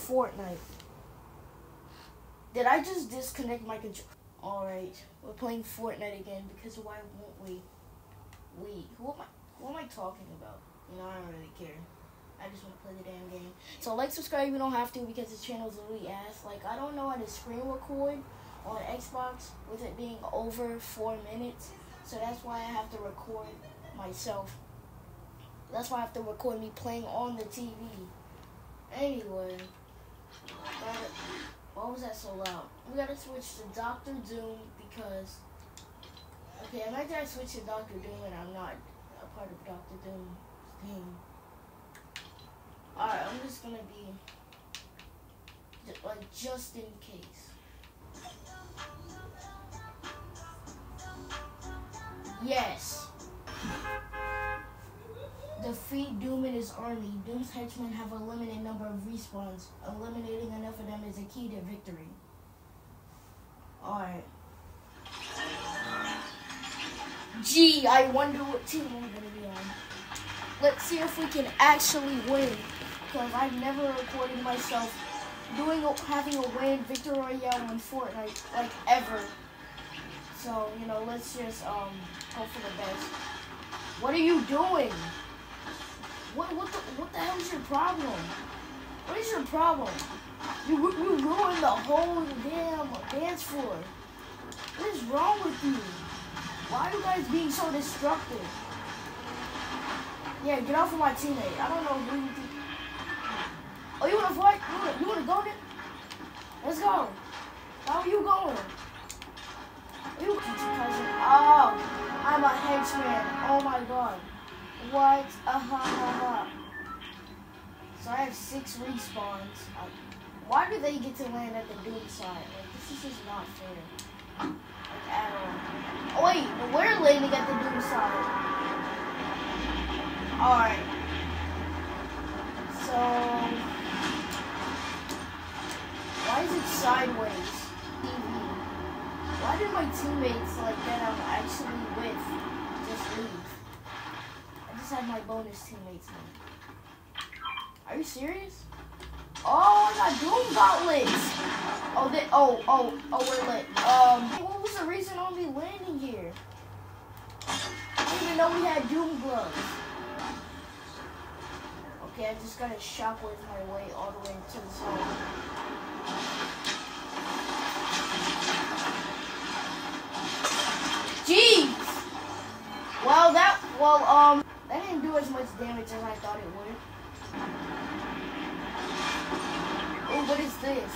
Fortnite. Did I just disconnect my controller? Alright, we're playing Fortnite again because why won't we? Who am I talking about? You know, I don't really care. I just want to play the damn game. So like, subscribe, you don't have to because this channel is literally ass. Like, I don't know how to screen record on Xbox with it being over 4 minutes. So that's why I have to record myself. That's why I have to record me playing on the TV. Anyway, why was that so loud? We gotta switch to Dr. Doom because, okay, imagine I switch to Dr. Doom and I'm not a part of Dr. Doom's team. Alright, I'm just gonna be, like, just in case. Yes. Defeat Doom and his army. Doom's henchmen have a limited number of respawns. Eliminating enough of them is a key to victory. Alright. Gee, I wonder what team I'm gonna be on. Let's see if we can actually win. Because I've never recorded myself having a win Victor Royale on Fortnite, like, ever. So, you know, let's just hope for the best. What are you doing? What the hell is your problem? What is your problem? You ruined the whole damn dance floor. What is wrong with you? Why are you guys being so destructive? Yeah, get off of my teammate. I don't know who you think. Oh, you wanna fight? You wanna go there? Let's go. How are you going? You cousin. Oh, I'm a henchman. Oh my god. What? So I have 6 respawns. Why do they get to land at the Doom side? Like, this is just not fair. Like, at all. Oh wait, we're landing at the Doom side. Alright. So, why is it sideways? Why did my teammates, like, that I'm actually with just leave? I just had my bonus teammates now. Are you serious? Oh, I got Doom gauntlets. Oh, we're lit. What was the reason I'll be landing here? I didn't even know we had Doom gloves. Okay, I just gotta shockwave my way all the way to the zone. Jeez! Well, that didn't do as much damage as I thought it would. Oh, what is this?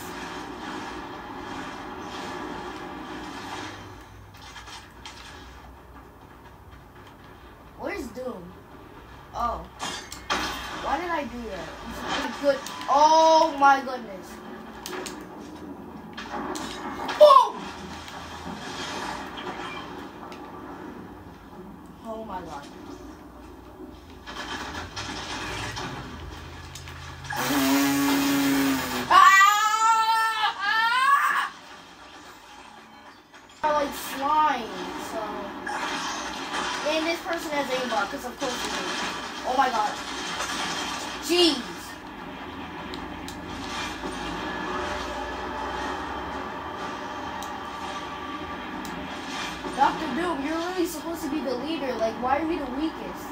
Where's Doom? Oh. Why did I do that? Good. Oh my goodness. Boom! Oh my god. I like slime, so. And this person has aimbot, because of course he is. Oh my god. Jeez. Dr. Doom, you're really supposed to be the leader. Like, why are you the weakest?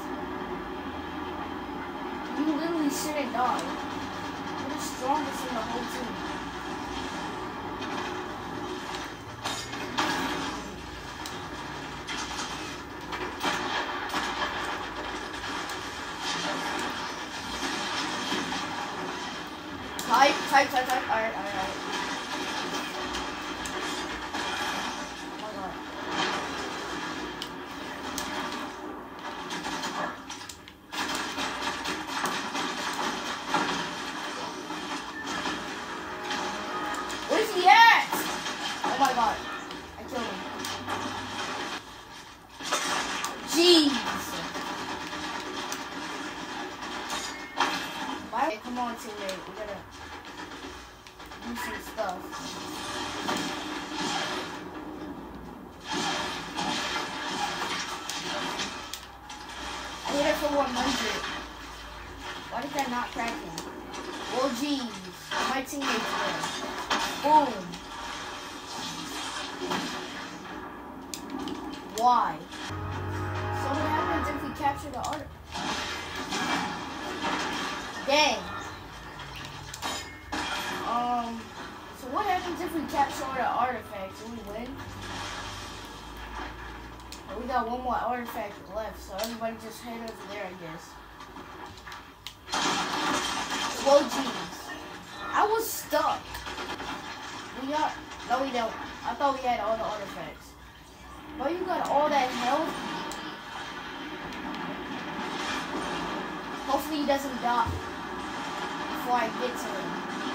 You literally shouldn't die. You're the strongest in the whole team. Type. Alright. Oh my god. Where's he at? Oh my god. I killed him. Jeez. Why? Okay, come on, teammate. We gotta do some stuff. I hit it for 100. Why did that not crack him? Well, geez. My teammates there. Boom. Why? So what happens if we capture the art? Dang. So what happens if we capture all the artifacts? Do we win? Well, we got one more artifact left, so everybody just head over there, I guess. Whoa, jeez. I was stuck. No, we don't. I thought we had all the artifacts. But you got all that health? Hopefully he doesn't die before I get to him.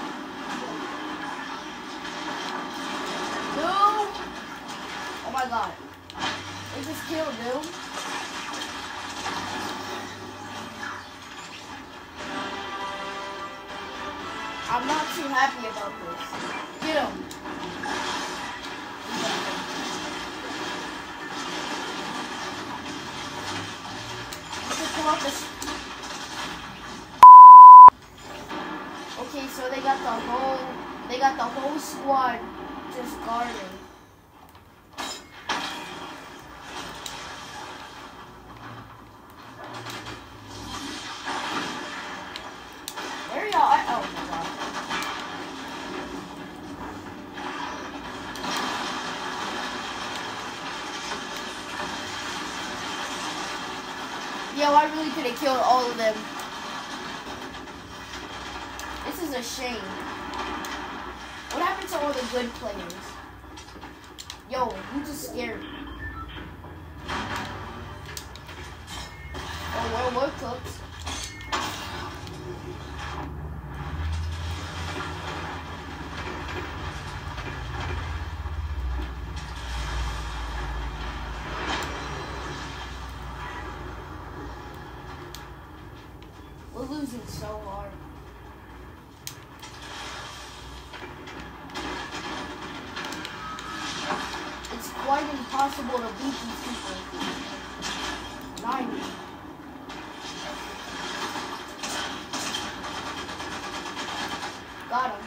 Doom! Oh my god. They just killed Doom. I'm not too happy about this. Get him. Come up this. Okay, so they got the whole squad just guarding. Where y'all at? Oh my god. Yo, I really could have killed all of them. This is a shame. What happened to all the good players? Yo, you just scared me. Oh, we're cooked. We're losing so hard. It's quite impossible to beat these people. 90. Got him.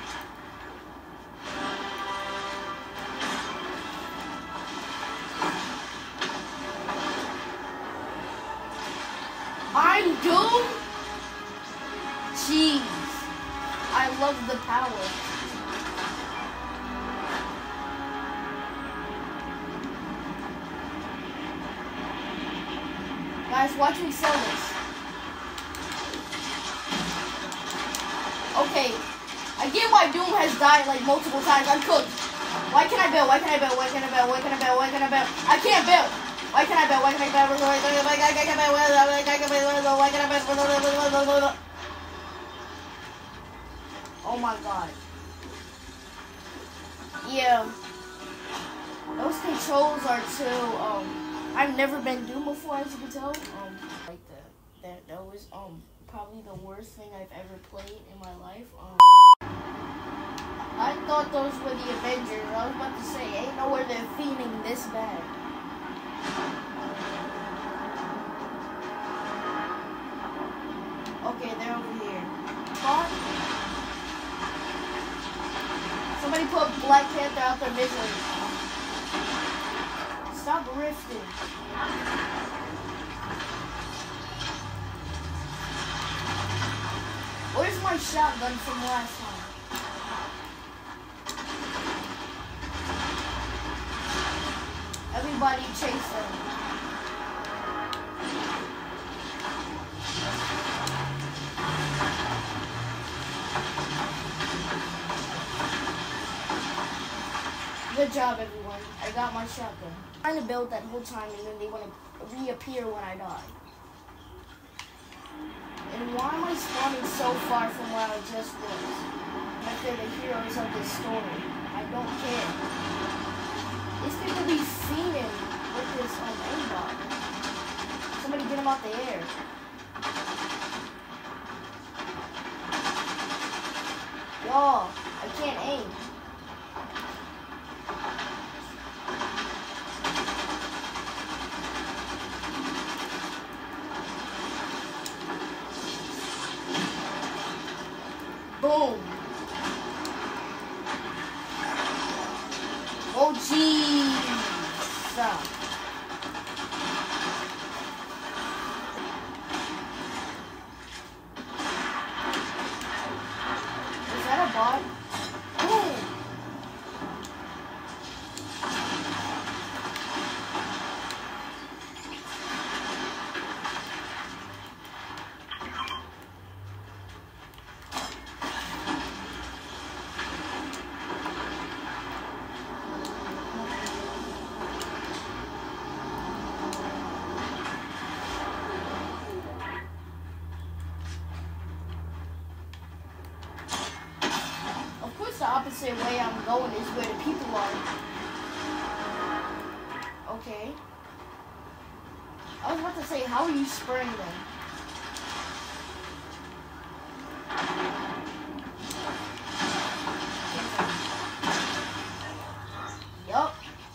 I'm Doom? Jeez. I love the power. Guys, watch me sell this. Okay. I get why Doom has died like multiple times. I'm cooked. Why can't I build? Why can't I build? Why can't I build? Why can't I build? Why can't I build? I can't build. Why can't I build? Why can't I build? Why can't I build? Why can't I build? Why can't I build? Oh my god. Yeah. Those controls are too, I've never been Doom before, as you can tell. Like that was, probably the worst thing I've ever played in my life. I thought those were the Avengers. I was about to say, ain't nowhere they're fiending this bad. Okay, they're over here. What? Somebody put Black Panther out their misery. Stop rifting. Where's my shotgun from last time? Everybody chase them. Good job, everyone. I got my shotgun. I'm trying to build that whole time, and then they want to reappear when I die. And why am I spawning so far from where I just was? Like they're the heroes of this story. I don't care. These people be fiending with this aimbot. Somebody get him out the air. Y'all, I can't aim. Boom. opposite way I'm going is where the people are. Okay. I was about to say, how are you spraying them? Yup.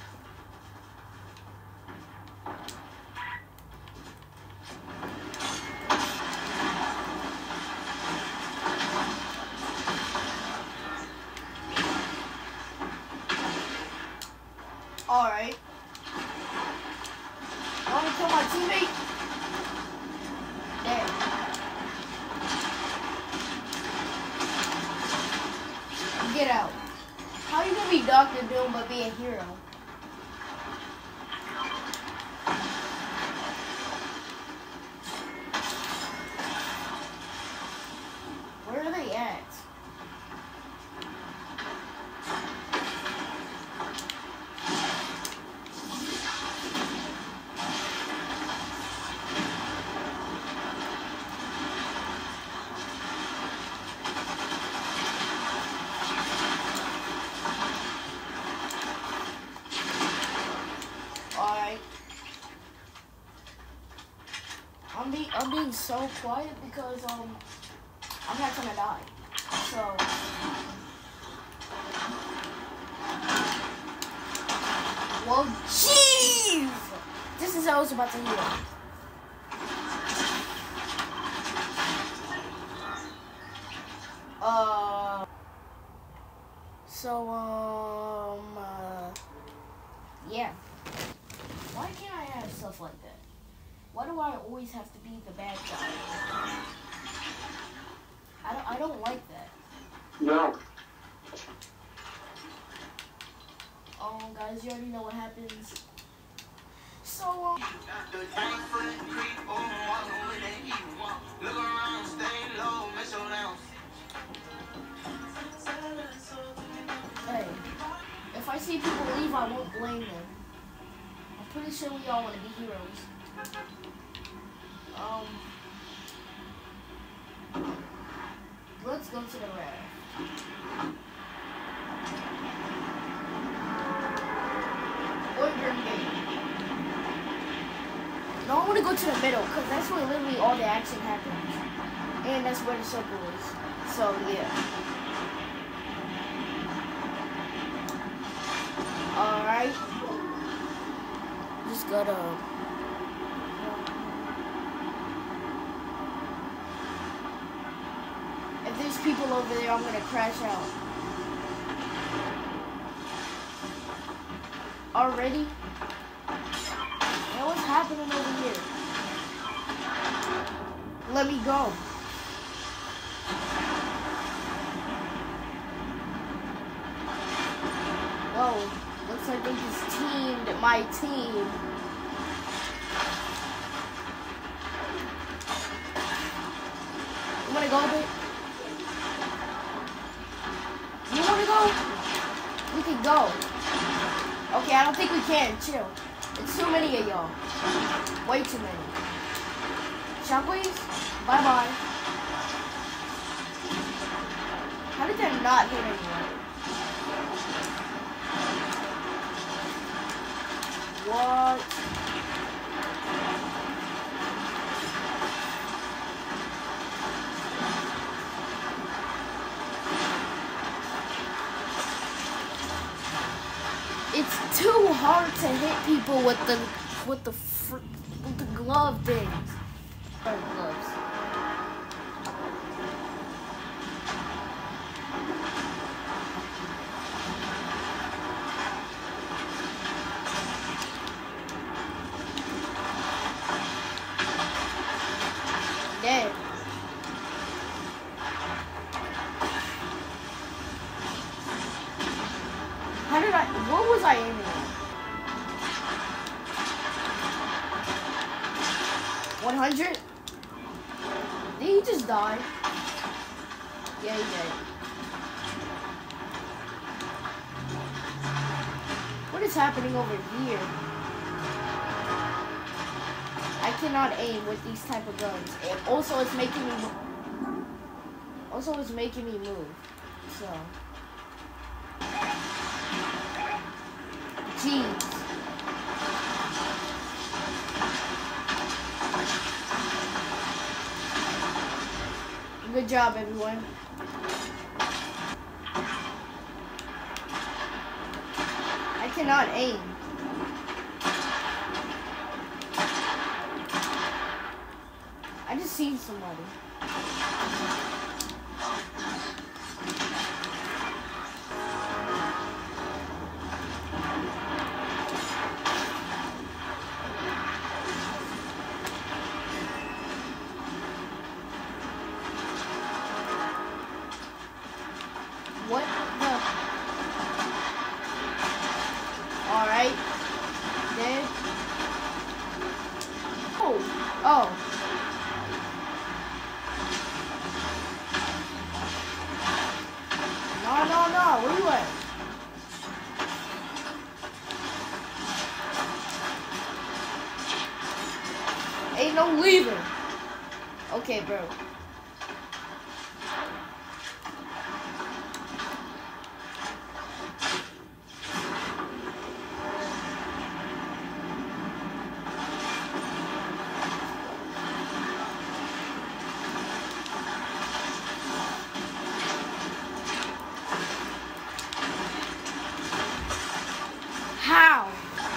Alright. I want to kill my teammate. There. Get out. How are you gonna be Dr. Doom but be a hero? Where are they at? I'm being so quiet because I'm not gonna die. So well, jeez, this is how I was about to heal. Yeah. Why can't I have stuff like that? Why do I always have to be the bad guy? I don't like that. No. Guys, you already know what happens. So, hey, if I see people leave, I won't blame them. I'm pretty sure we all want to be heroes. Let's go to the raft. Or Green Bay. No, I want to go to the middle, because that's where literally all the action happens. And that's where the circle is. So, yeah. Alright. Just gotta... If there's people over there, I'm gonna crash out. Already? What's happening over here? Let me go. Whoa, looks like they just teamed my team. You wanna go a bit? You wanna go? We can go. Okay, I don't think we can. Chill. It's too many of y'all. Way too many. Shockwaves? Bye-bye. How did that not hit anyone? What? It's too hard to hit people with the glove things. Or gloves. Dead. How did I? What was I aiming at? 100? Did he just die? Yeah, he did. What is happening over here? I cannot aim with these type of guns. And also, it's making me. Also, it's making me move. So. Jeez. Good job, everyone. I cannot aim. I just seen somebody. What the? Alright. Then. Oh. No. Where you at? Ain't no leaving. Okay, bro. How?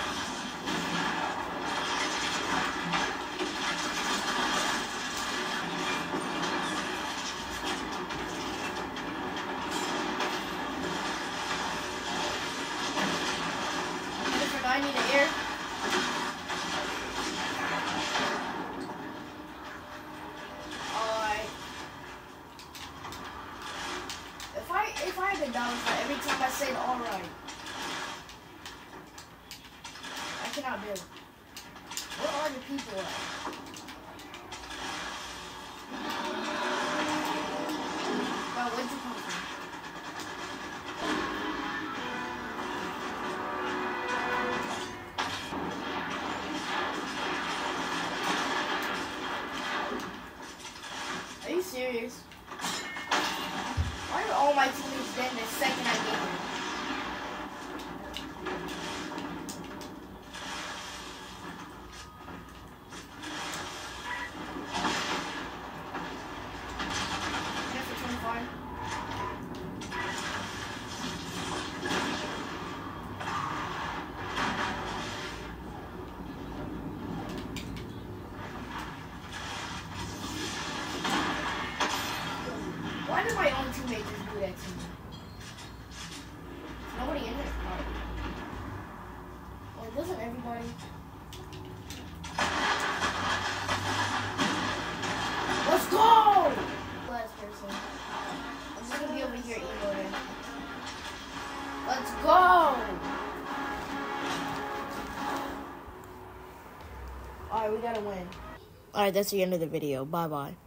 I need an air. Alright. If I had a dollar for every time I said alright. I cannot build. Where are the people at? Bro, where'd you come from? Are you serious? Why are all my teammates dead the second I get here? Why did my own teammates just do that to me? There's nobody in this part. Well, doesn't everybody? Let's go! Last person. I'm just gonna be over here emoting. Let's go! Alright, we gotta win. Alright, that's the end of the video. Bye-bye.